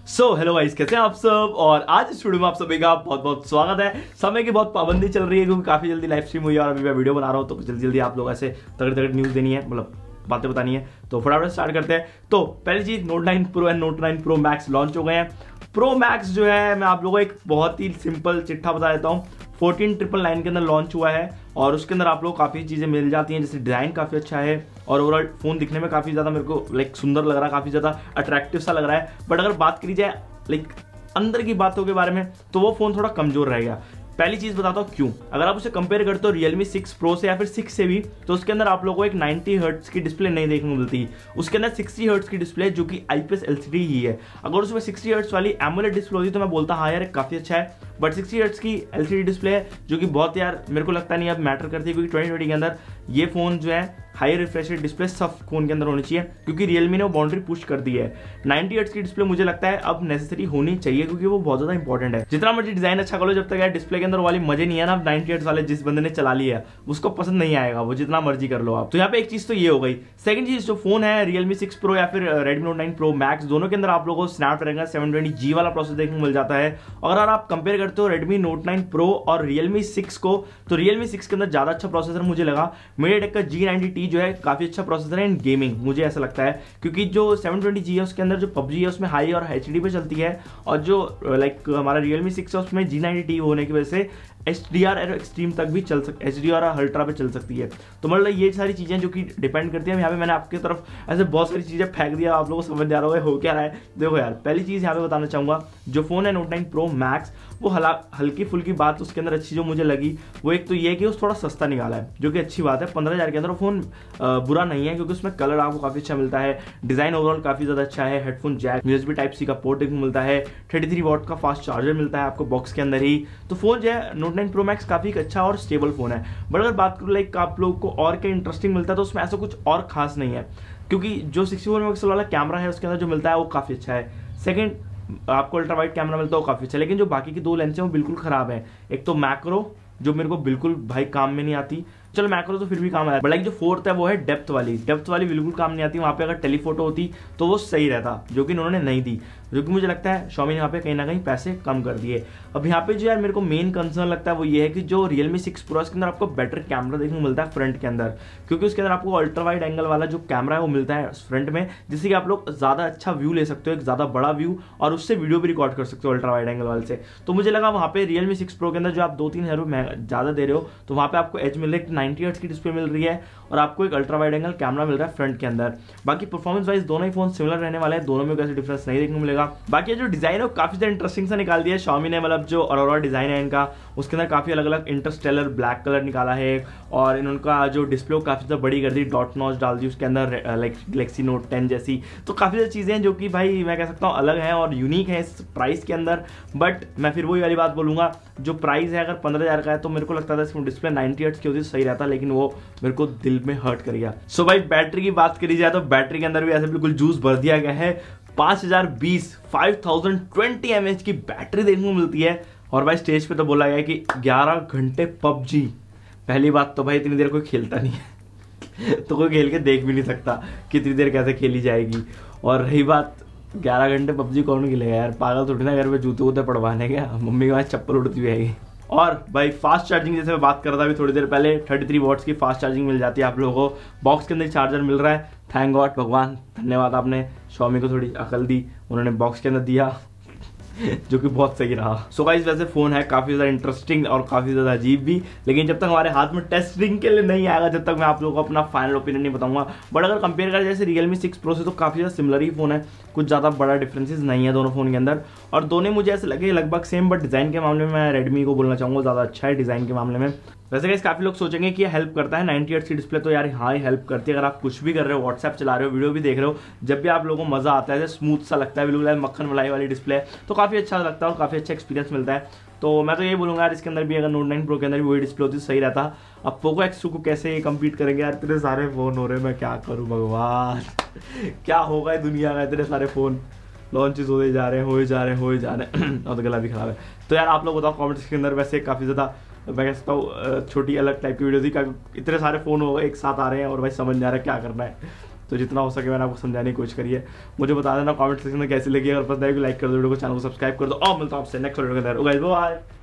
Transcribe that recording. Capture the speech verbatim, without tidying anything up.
So hello guys, कैसे हैं आप सब। और आज इस वीडियो में आप सभी का बहुत बहुत स्वागत है। समय की बहुत पाबंदी चल रही है क्योंकि काफी जल्दी लाइव स्ट्रीम हुई है और अभी मैं वीडियो बना रहा हूँ, तो जल्दी जल्दी आप लोग ऐसे तगड़ी तगड़ी न्यूज़ देनी है, मतलब बातें बतानी है। तो फटाफट स्टार्ट करते हैं। तो पहली चीज, note nine pro and note nine pro max launch हो गए हैं। प्रो मैक्स जो है, मैं आप लोगों को एक बहुत ही सिंपल चिट्ठा बता देता हूँ। फोर्टीन ट्रिपल नाइन के अंदर लॉन्च हुआ है और उसके अंदर आप लोग काफ़ी चीज़ें मिल जाती हैं, जैसे डिज़ाइन काफ़ी अच्छा है और ओवरऑल फ़ोन दिखने में काफ़ी ज़्यादा मेरे को लाइक सुंदर लग रहा है, काफ़ी ज़्यादा अट्रैक्टिव सा लग रहा है। बट अगर बात करी जाए लाइक अंदर की बातों के बारे में, तो वो फ़ोन थोड़ा कमज़ोर रह गया। पहली चीज़ बताता हूँ क्यों। अगर आप उसे कंपेयर करते हो रियलमी सिक्स प्रो से या फिर सिक्स से भी, तो उसके अंदर आप लोगों को एक नाइंटी हर्ट्ज की डिस्प्ले नहीं देखने को मिलती। उसके अंदर सिक्सटी हर्ट्ज की डिस्प्ले जो कि आईपीएस एलसीडी ही है। अगर उसमें सिक्सटी हर्ट्ज वाली एमोलेड डिस्प्ले होती तो मैं बोलता हाँ यार काफ़ी अच्छा है, बट सिक्सटी हर्ट्ज की एलसीडी डिस्प्ले है जो कि बहुत यार मेरे को लगता नहीं अब मैटर करती है, क्योंकि ट्वेंटी ट्वेंटी के अंदर ये फ़ोन जो है हाई रिफ्रेश डिस्प्ले सब फोन के अंदर होनी चाहिए, क्योंकि रियलमी ने वो बाउंड्री पुश कर दी है। नाइंटी हर्ट्ज की डिस्प्ले मुझे लगता है अब नेसेसरी होनी चाहिए, क्योंकि वो बहुत ज्यादा इंपॉर्टेंट है। जितना मर्जी डिजाइन अच्छा कर लो, जब तक यार डिस्प्ले के अंदर वाली मजे नहीं है ना, नाइंटी हर्ट्ज वाले जिस बंदे ने चला लिया है उसको पसंद नहीं आएगा, वो जितना मर्जी कर लो आप। तो यहाँ पे एक चीज तो ये हो गई। सेकंड चीज, जो फोन है रियलमी सिक्स प्रो या फिर Redmi note nine pro max, दोनों के अंदर आप लोगों को स्नैपड्रैगन सेवन ट्वेंटी जी वाला प्रोसेसर देखने को मिल जाता है। और अगर आप कंपेयर करते हो रेडमी नोट नाइन प्रो और रियलमी सिक्स को, तो रियलमी सिक्स के अंदर ज्यादा अच्छा प्रोसेसर मुझे लगा। MediaTek का जी नाइंटी टी जो है काफी अच्छा प्रोसेसर है इन गेमिंग, मुझे ऐसा लगता है, क्योंकि जो सेवन ट्वेंटी जी है उसके अंदर जो पबजी है उसमें हाई और एचडी पे चलती है, और जो लाइक हमारा रियलमी सिक्स है उसमें जी नाइंटी टी होने की वजह से एच डी आर एक्सट्रीम तक भी चल सक एच डी आर अल्ट्रा पे चल सकती है। तो मतलब ये सारी चीज़ें जो कि डिपेंड करती है। यहाँ पे मैंने आपकी तरफ ऐसे बहुत सारी चीज़ें फेंक दिया, आप लोगों को समझ आ रहा होगा हो क्या रहा है। देखो यार, पहली चीज़ यहाँ पे बताना चाहूँगा, जो फ़ोन है नोट नाइन प्रो मैक्स, वो हला हल्की फुल्की बात उसके अंदर अच्छी जो मुझे लगी वो एक तो ये है कि उस थोड़ा सस्ता निकाला है, जो कि अच्छी बात है। पंद्रह हज़ार के अंदर वो फ़ोन बुरा नहीं है, क्योंकि उसमें कलर आपको काफ़ी अच्छा मिलता है, डिज़ाइन ओवरऑल काफ़ी ज़्यादा अच्छा है, headphone jack, USB type C का पोर्ट देखने को मिलता है, थर्टी थ्री वॉट का फास्ट चार्जर मिलता है आपको बॉक्स के अंदर ही। तो फोन जो है नोट नाइन प्रो मैक्स काफ़ी अच्छा और स्टेबल फोन है। बट अगर बात करूँ लाइक आप लोग को और क्या इंटरेस्टिंग मिलता है, तो उसमें ऐसा कुछ और खास नहीं है, क्योंकि जो सिक्सटी फोर मेगापिक्सल वाला कैमरा है उसके अंदर जो मिलता है वो काफ़ी अच्छा है। सेकंड, आपको अल्ट्रा वाइड कैमरा मिलता है वो काफ़ी अच्छा है, लेकिन जो बाकी की दो लेंस हैं वो बिल्कुल ख़राब है। एक तो मैक्रो जो मेरे को बिल्कुल भाई काम में नहीं आती, चलो मैक्रो तो फिर भी काम आया, बट लाइक जो फोर्थ है वो है डेप्थ वाली। डेप्थ वाली बिल्कुल काम नहीं आती। वहाँ पे अगर टेलीफोटो होती तो वो सही रहता, जो कि उन्होंने नहीं दी, जो कि मुझे लगता है Xiaomi ने यहाँ पे कहीं ना कहीं पैसे कम कर दिए। अब यहाँ पे जो यार मेरे को मेन कंसर्न लगता है वो ये है कि जो रियलमी सिक्स प्रो के अंदर आपको बेटर कैमरा देखने को मिलता है फ्रंट के अंदर, क्योंकि उसके अंदर आपको अल्ट्रा वाइड एंगल वाला जो कैमरा है वो मिलता है फ्रंट में, जिससे कि आप लोग ज़्यादा अच्छा व्यू ले सकते हो, एक ज़्यादा बड़ा व्यू, और उससे वीडियो भी रिकॉर्ड कर सकते हो अल्ट्रा वाइड एंगल वाले से। तो मुझे लगा वहाँ पे रियलमी सिक्स प्रो के अंदर जो आप दो तीन हज़ार ज़्यादा दे रहे हो, तो वहाँ पे आपको एज मिल रहा है, नाइंटी हर्ट्ज की डिस्प्ले मिल रही है और आपको एक अल्ट्रा वाइड एंगल कैमरा मिल रहा है फ्रंट के अंदर। बाकी परफॉर्मेंस वाइज दोनों ही फोन सिमिलर रहने वाले हैं, दोनों में कोई डिफरेंस नहीं देखने को मिलेगा। बाकी जो डिजाइन है वो काफी ज्यादा इंटरेस्टिंग सा निकाल दिया है Xiaomi ने, मतलब जो अरोरा डिजाइन है इनका, उसके अंदर काफी अलग अलग इंटरस्टेलर ब्लैक कलर निकाला है, और इनका जो डिस्प्ले काफी ज्यादा बड़ी कर दी, डॉट नॉच डाल दी उसके अंदर लाइक गैलेक्सी नोट टेन जैसी। तो काफी ज्यादा चीजें हैं जो कि भाई मैं कह सकता हूँ अलग है और यूनिक है इस प्राइस के अंदर। बट मैं फिर वही वाली बात बोलूंगा, जो प्राइस है अगर पंद्रह हजार का है, तो मेरे को लगता था इसमें डिस्प्ले नाइंटी हर्ट्ज की होती सही रहता, लेकिन वो मेरे को दिल में हर्ट कर गया। सो भाई बैटरी की बात करी जाए तो बैटरी के अंदर भी ऐसे बिल्कुल जूस भर दिया गया है। पाँच हज़ार बीस five thousand twenty M H की बैटरी देखने को मिलती है, और भाई स्टेज पे तो बोला गया है कि ग्यारह घंटे पबजी। पहली बात तो भाई इतनी देर कोई खेलता नहीं है तो कोई खेल के देख भी नहीं सकता कि इतनी देर कैसे खेली जाएगी। और रही बात ग्यारह घंटे पबजी कौन खेलेगा यार, पागल थोड़ी ना घर पे जूते वूते पड़वाने के, मम्मी के पास चप्पल उड़ती हुई आएगी। और भाई फास्ट चार्जिंग जैसे मैं बात कर रहा था अभी थोड़ी देर पहले, थर्टी थ्री वॉट्स की फास्ट चार्जिंग मिल जाती है आप लोगों को। बॉक्स के अंदर चार्जर मिल रहा है, थैंक गॉड, भगवान धन्यवाद, आपने Xiaomi को थोड़ी अकल दी, उन्होंने बॉक्स के अंदर दिया जो कि बहुत सही रहा। सो गाइस वैसे फोन है काफी ज्यादा इंटरेस्टिंग और काफी ज्यादा अजीब भी, लेकिन जब तक हमारे हाथ में टेस्टिंग के लिए नहीं आएगा, जब तक मैं आप लोगों को अपना फाइनल ओपिनियन नहीं बताऊंगा। बट अगर कंपेयर करें जैसे रियलमी सिक्स प्रो से, तो काफी ज्यादा सिमिलर ही फोन है, कुछ ज्यादा बड़ा डिफरेंसेस नहीं है दोनों फोन के अंदर, और दोनों मुझे ऐसे लगे लगभग सेम। बट डिजाइन के मामले में मैं रेडमी को बोलना चाहूंगा ज्यादा अच्छा है डिजाइन के मामले में। वैसे गाइस काफी लोग सोचेंगे कि ये हेल्प करता है नाइंटी हर्ट्ज की डिस्प्ले, तो यार हाँ हेल्प करती है। अगर आप कुछ भी कर रहे हो, व्हाट्सएप चला रहे हो, वीडियो भी देख रहे हो, जब भी आप लोगों को मजा आता है, स्मूथ सा लगता है, बिल्कुल मक्खन मलाई वाली डिस्प्ले, तो काफी अच्छा लगता है और काफी अच्छा एक्सपीरियंस मिलता है। तो मैं तो ये बोलूंगा यार, इसके अंदर भी अगर नोट नाइन प्रो के अंदर भी वही डिस्प्ले होती सही रहता। अब पोको एक्स टू को कैसे कम्पीट करेंगे यार, इतने सारे फोन हो रहे हैं, मैं क्या करूँ भगवान क्या होगा दुनिया में, इतने सारे फोन लॉन्चेस होते जा रहे हैं हो जा रहे हैं हो जा रहे हैं और तो गला भी खराब है। तो यार आप लोग बताओ कमेंट्स के अंदर। वैसे काफ़ी ज़्यादा मैं कह सकता हूँ छोटी अलग टाइप की वीडियो थी, इतने सारे फ़ोन हो गए एक साथ आ रहे हैं और भाई समझ नहीं आ रहा है क्या करना है। तो जितना हो सके मैंने आपको समझाने की कोशिश करी है। मुझे बता देना कमेंट सेक्शन में कैसी लगी, अगर पसंद आएगी लाइक कर दो वीडियो को, चैनल को सब्सक्राइब कर दो और मिलता हूँ आपसे नेक्स्ट वीडियो के अंदर। बाय।